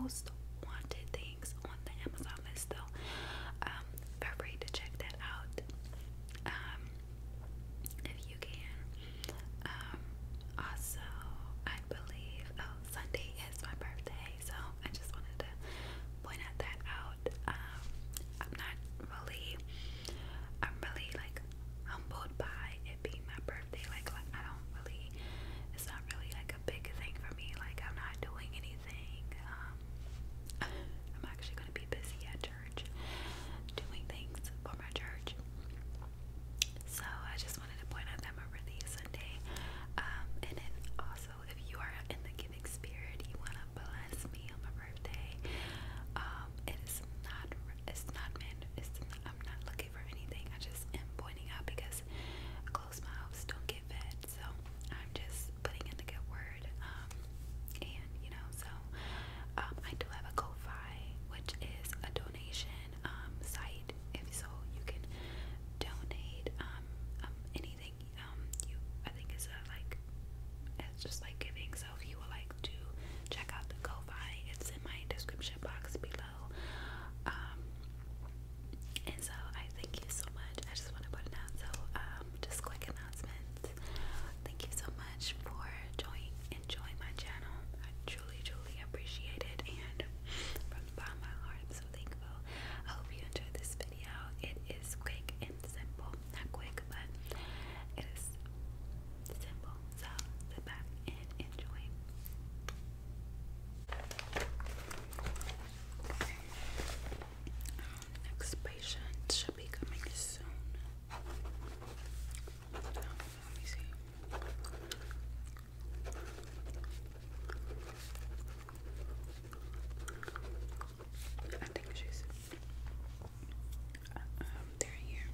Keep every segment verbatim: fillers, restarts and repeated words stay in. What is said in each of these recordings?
most wanted things on the Amazon list, though. Um, feel free to check that out. Um, if you can. Um, also, I believe, oh, Sunday is my birthday, so I just wanted to point out that out. Um, I'm not really, I'm really like humbled by it being my birthday. Like, like I don't really, it's not really like a big thing for me. Like, I'm not doing anything. Um, I'm actually gonna be busy at church, doing things for my church. So I just wanted to point out that my birthday is Sunday. Um, and then also, if you are in the giving spirit, you wanna bless me on my birthday. Um, it is not, it's not meant, it's, I'm not looking for anything. I just am pointing out because closed mouths don't get fed. So I'm just putting in the good word. Um, and you know, so um, I do have a Ko-Fi, which is a donation um site. If so, you can donate um, um anything um you I think it's a like it's just like giving. So if you would like to check out the Ko-Fi, it's in my description box below. Um, and so I thank you so much. I just want to put it out. So um, just quick announcements. Thank you so much for joining enjoying my channel. I truly, truly appreciate it, and from the bottom of my heart, I'm so thankful. I hope you enjoyed this video. It is quick and simple. Not quick, but it is simple. So sit back and enjoy. Next patient should be coming soon. Let me see. I think she's um they're here.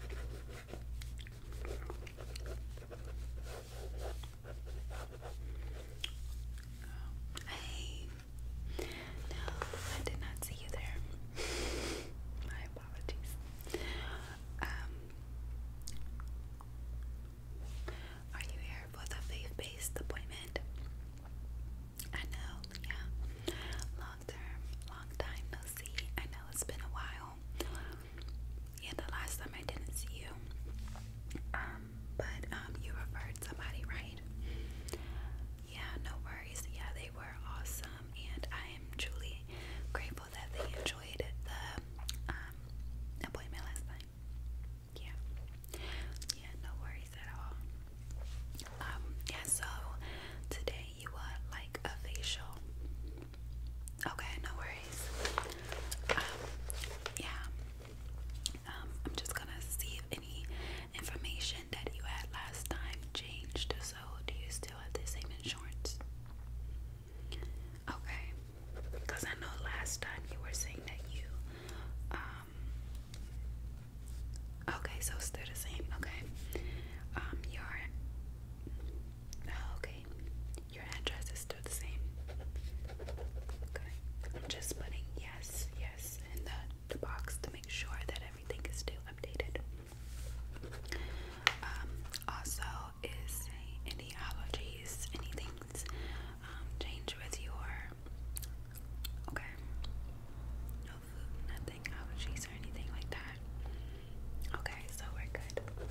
Hey, no, I did not see you there. My apologies. Um, are you here for the faith-based appointment? I know, yeah. Long term, long time no see. I know it's been a while. Yeah, the last time I didn't see you. Um, but um, you referred somebody, right? Yeah, no worries. Yeah, they were awesome, and I am truly grateful that they enjoyed the um appointment last night. Yeah, yeah, no worries at all. Um, yeah, so today you want like a facial? Okay, no worries. Um, yeah. Um, I'm just gonna see if any information that you had last time changed. So, do you still have the same insurance? Okay, because I know last time you were saying that you, um, okay, so still the same. Okay, um, your, oh, okay, your address is still the same. Okay, I'm just putting yes, yes in the, the box to make sure that everything is still updated. Um, also, is any allergies, anything's um, changed with your, okay, no food, nothing, allergies or anything like that. Okay, so we're good.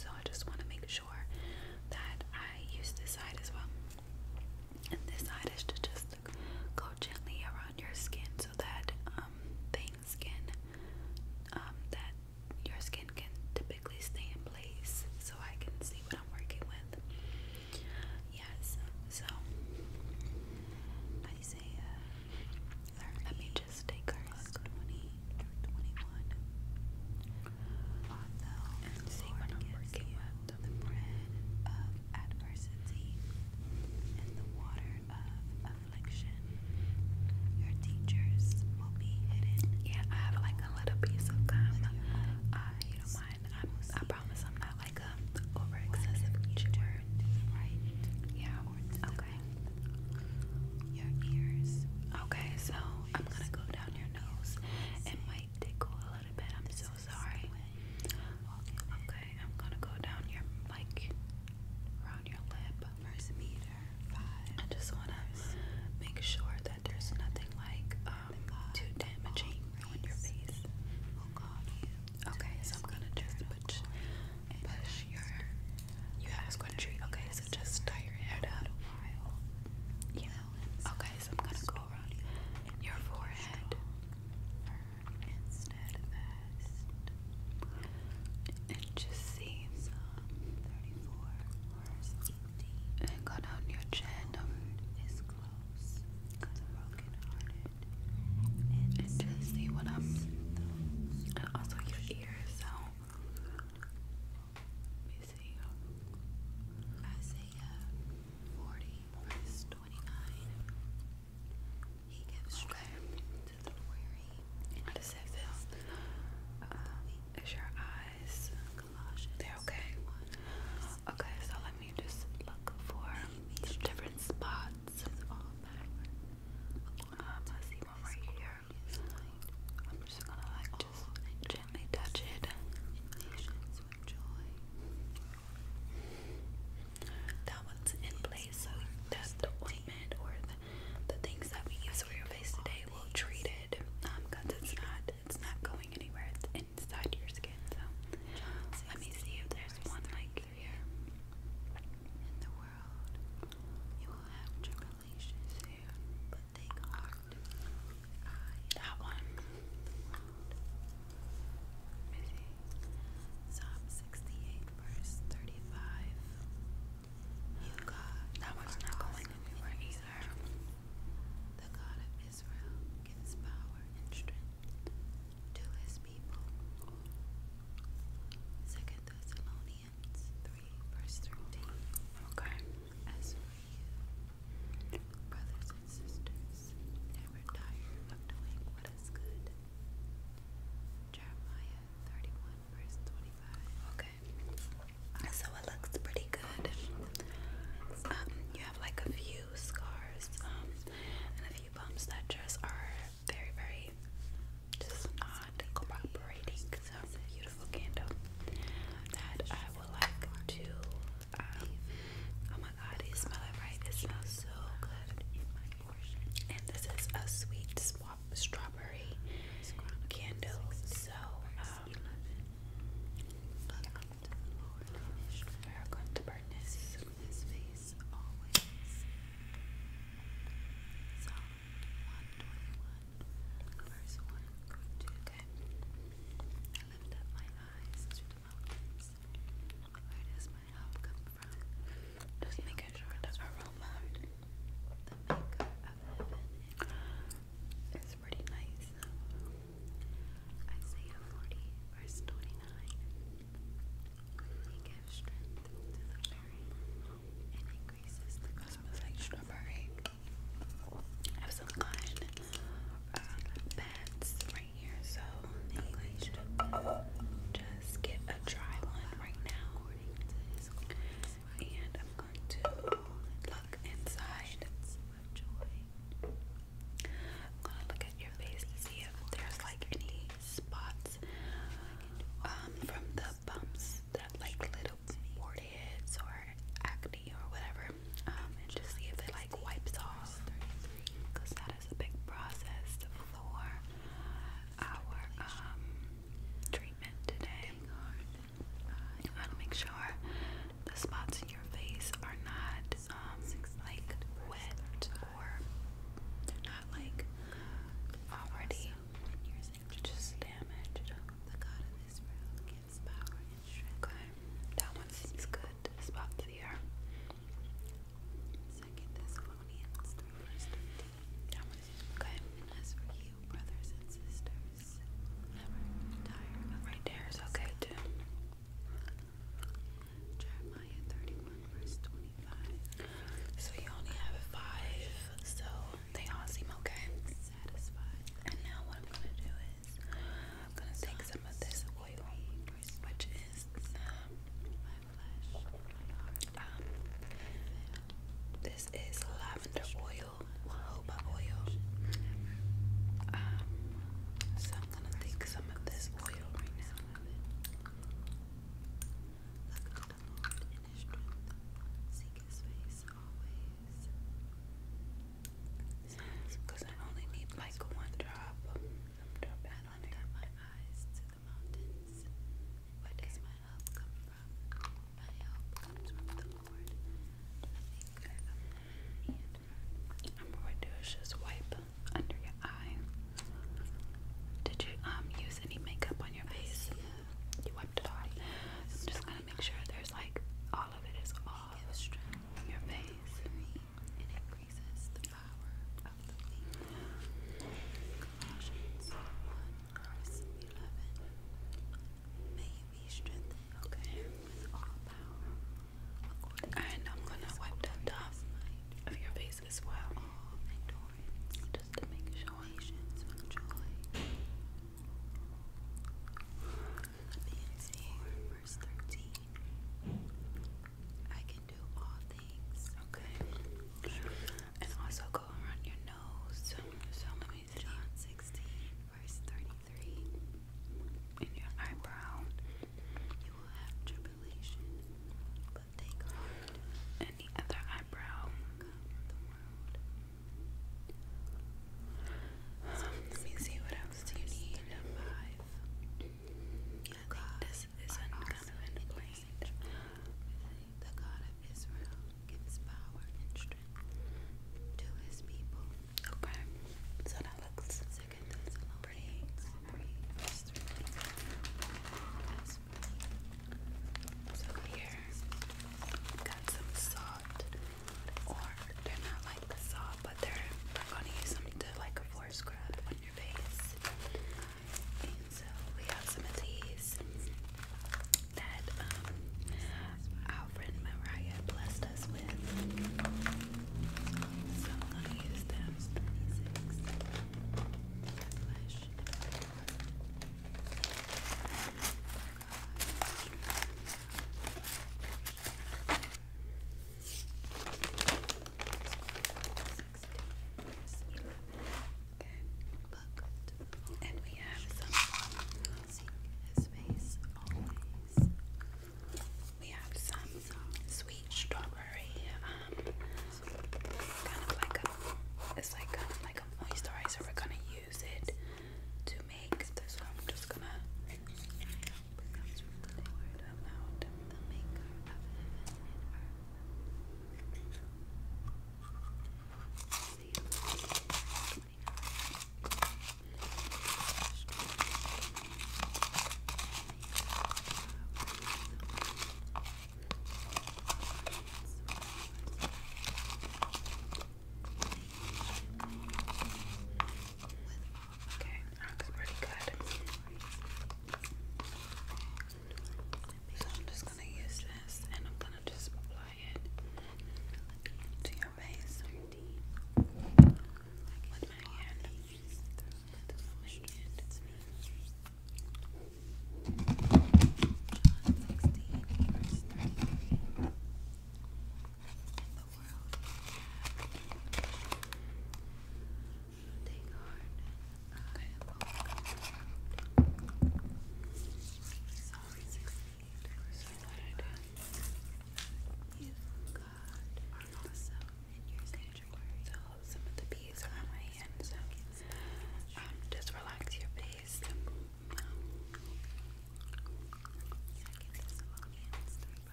so I just want to make sure that I use this side as well. And this side is to just go gently around your skin so that um, things can, um, that your skin can typically stay in place so I can see what I'm working with. Yes, so Isaiah thirty, let me just take a look. twenty through twenty-one. Although and see what I'm working with. The bread of adversity and the water of affliction,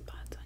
spots